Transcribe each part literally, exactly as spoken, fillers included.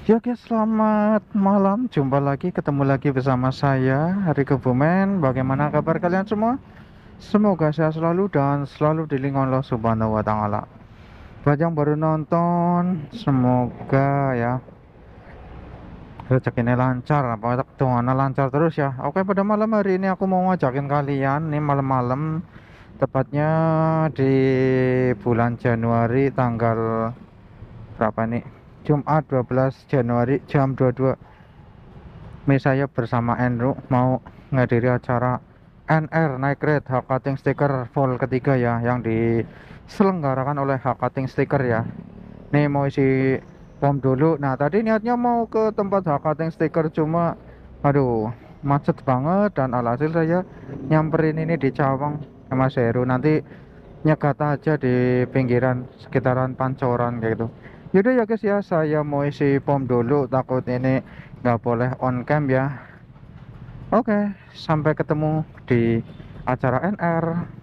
Ya guys, selamat malam. Jumpa lagi, ketemu lagi bersama saya, Hari Kebumen. Bagaimana kabar kalian semua? Semoga sehat selalu dan selalu dilindungi Allah Subhanahu wa Ta'ala. Buat yang baru nonton, semoga ya rezekinya lancar, apa doanya lancar terus ya. Oke, pada malam hari ini aku mau ngajakin kalian nih malam-malam, tepatnya di bulan Januari tanggal berapa nih? Jumat dua belas Januari jam dua puluh dua. Ini saya bersama Andrew mau menghadiri acara N R Night Ride Hakating Sticker Fall ketiga ya, yang diselenggarakan oleh Hakating Sticker ya. Nih mau isi pom dulu. Nah tadi niatnya mau ke tempat Hakating Sticker, cuma aduh macet banget, dan alhasil saya nyamperin ini di Cawang sama Seru. Nanti nyegat aja di pinggiran sekitaran Pancoran kayak gitu. Yaudah ya guys ya, saya mau isi pom dulu, takut ini nggak boleh on cam ya. Oke, sampai ketemu di acara N R.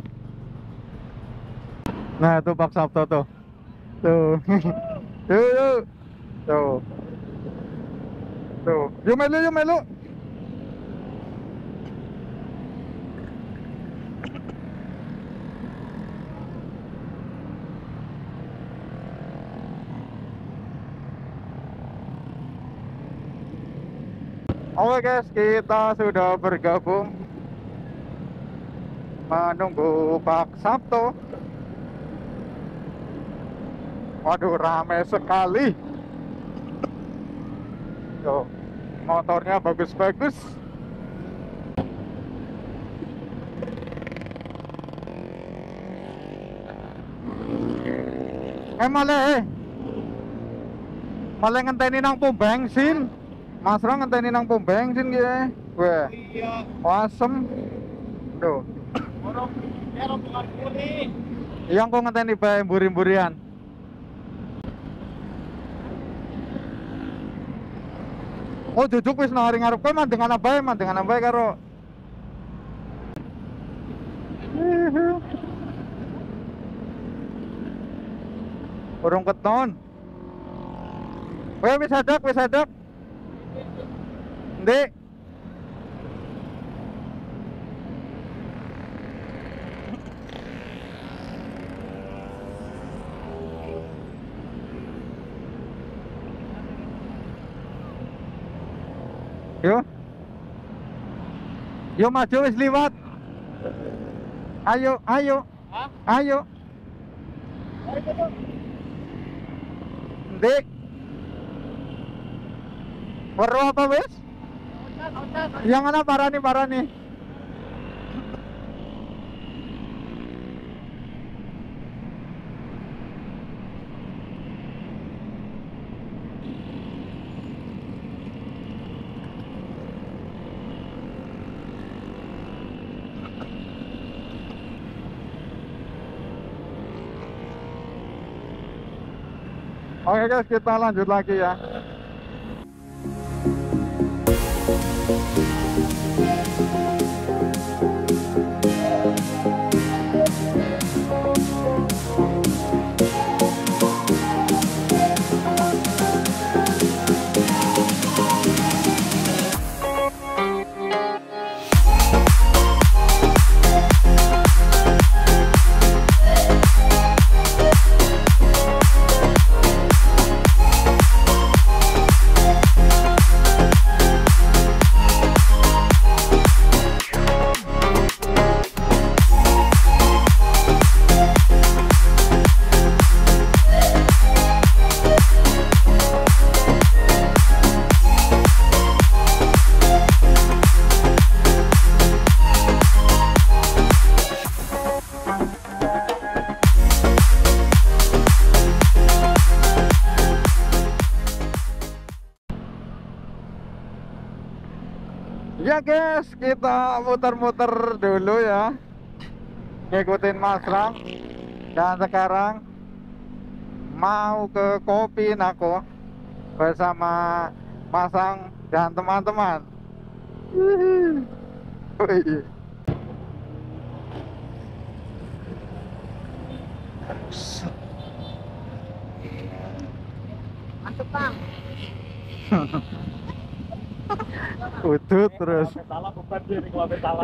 Nah tuh Pak Sabto tuh, tuh, tuh, tuh, tuh, tuh. Yuk melu, yuk melu. Oke guys, kita sudah bergabung menunggu Pak Sabto. Waduh, rame sekali. Tuh, motornya bagus-bagus. Eh malah, eh malah ngenteni nang pom bensin. Mas Rang ngenteni nang pom bensin ya. Wah, Iya, wasem. Tuh, orang orang bukan kuli. yang kok ngenteni bae mburi-mburian. Oh, duduk wis nang ngarep kowe mandengan abae, mandengan abae karo. Urung keton. Kowe wis hadap, wis hadap. Ndek. Yo. Yo maju wis liwat. Ayo, ayo. Hah? Ayo. Mari kita. Ndek. Weruh apa wis? Otak, otak. Yang mana parani parani? Oke guys, kita lanjut lagi ya. Ya guys, kita muter-muter dulu ya, ngikutin Mas Ram. Dan sekarang mau ke Kopi Nako bersama Masang dan teman-teman. Wih. Mantap, Bang. Udut terus. Salah bukan dia nih kalau salah.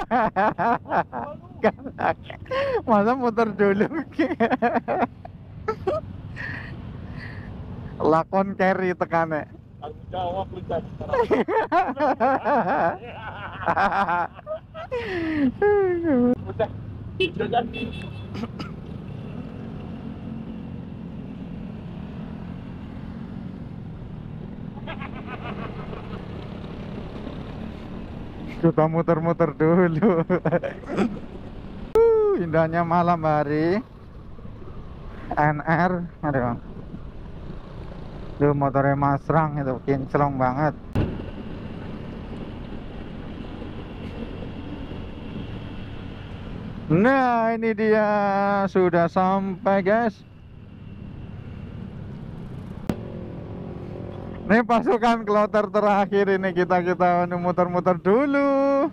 Masa muter dulu. Lakon carry tekane. Tanggung jawab lu jadi. Udah. Udah kan. Kita muter-muter dulu. Uh, indahnya malam hari. N R, aduh. Duh, motornya Masrang itu kinclong banget. Nah, ini dia sudah sampai, guys. Ini pasukan kloter terakhir ini kita kita muter-muter dulu.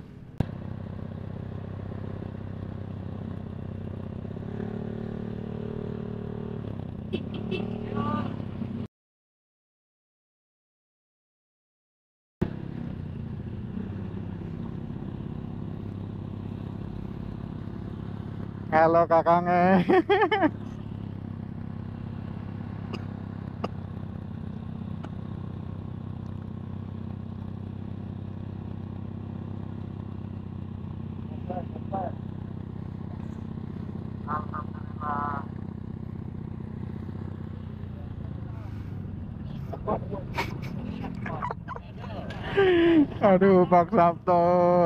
Halo kakangnya. Alhamdulillah. Aduh, Pak Sabto.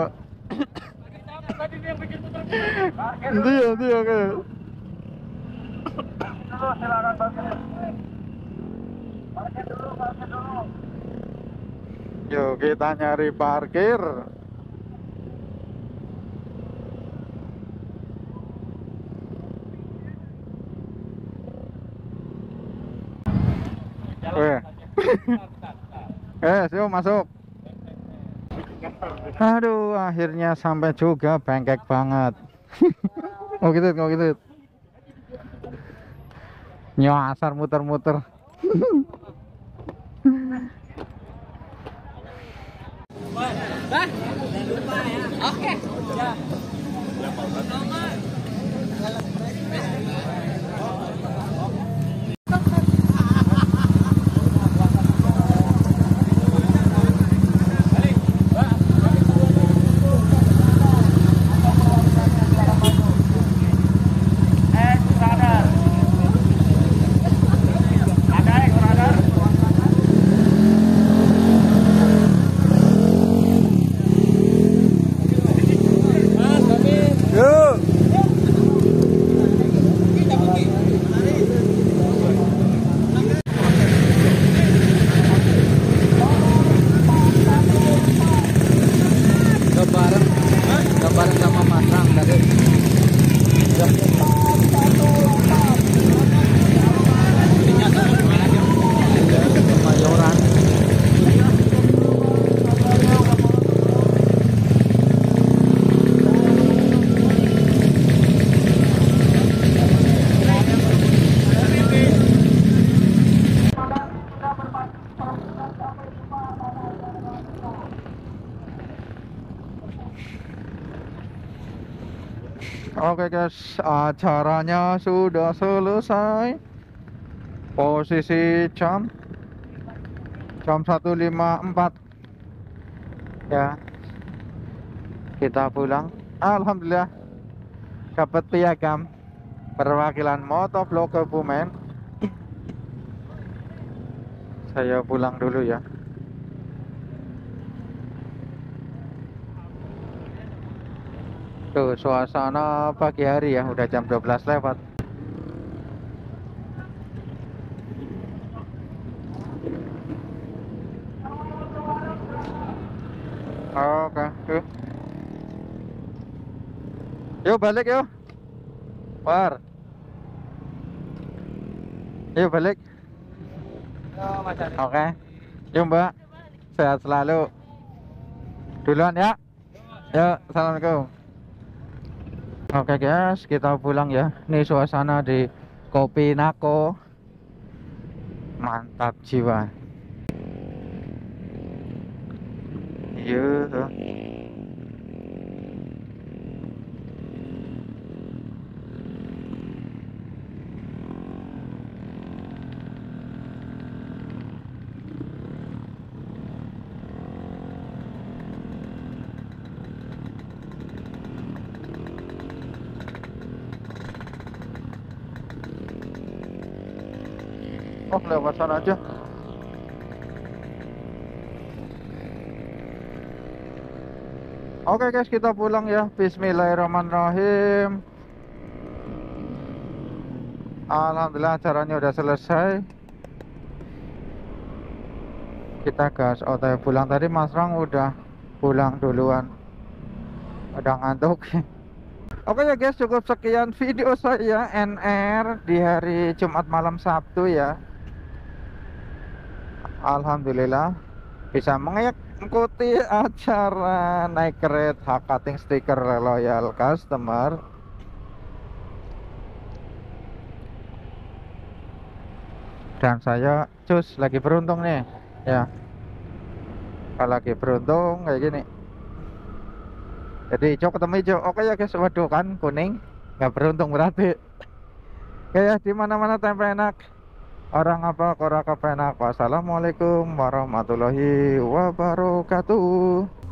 Tadi dia yang bikin muter. Dia, dia kayak. Dulu silakan parkir. Parkir dulu, parkir dulu. Yuk kita nyari parkir. Weh. Eh, yuk masuk. Aduh, akhirnya sampai juga, bengkek banget. Oh gitu, oh gitu. Nyasar muter-muter. Oke. Ya. Oke guys, acaranya sudah selesai. Posisi jam jam satu lima puluh empat. Ya. Kita pulang. Alhamdulillah dapat piagam perwakilan Motovlog Kebumen. Saya pulang dulu ya. Tuh suasana pagi hari ya, udah jam dua belas lewat. Oke, tuh. Yuk balik yuk. War. Yuk balik. Oke. Yuk Mbak. Sehat selalu. Duluan ya. Yuk, assalamualaikum. Oke guys, kita pulang ya. Ini suasana di Kopi Nako. Mantap jiwa. Iya. Oh, lewat sana aja. Oke guys, kita pulang ya. Bismillahirrahmanirrahim. Alhamdulillah acaranya udah selesai. Kita gas. Oh, tadi pulang tadi Mas Rang udah pulang duluan. Udah ngantuk. Oke ya guys, cukup sekian video saya N R di hari Jumat malam Sabtu ya. Alhamdulillah bisa mengikuti acara naik kereta hak cutting stiker loyal customer. Dan saya cus lagi beruntung nih ya. Kalau lagi beruntung kayak gini. Jadi hijau ketemu hijau. Oke ya guys, waduh kan kuning nggak beruntung berarti. Kayak di mana-mana tempe enak. Orang apa kora kepenak. Wassalamualaikum warahmatullahi wabarakatuh.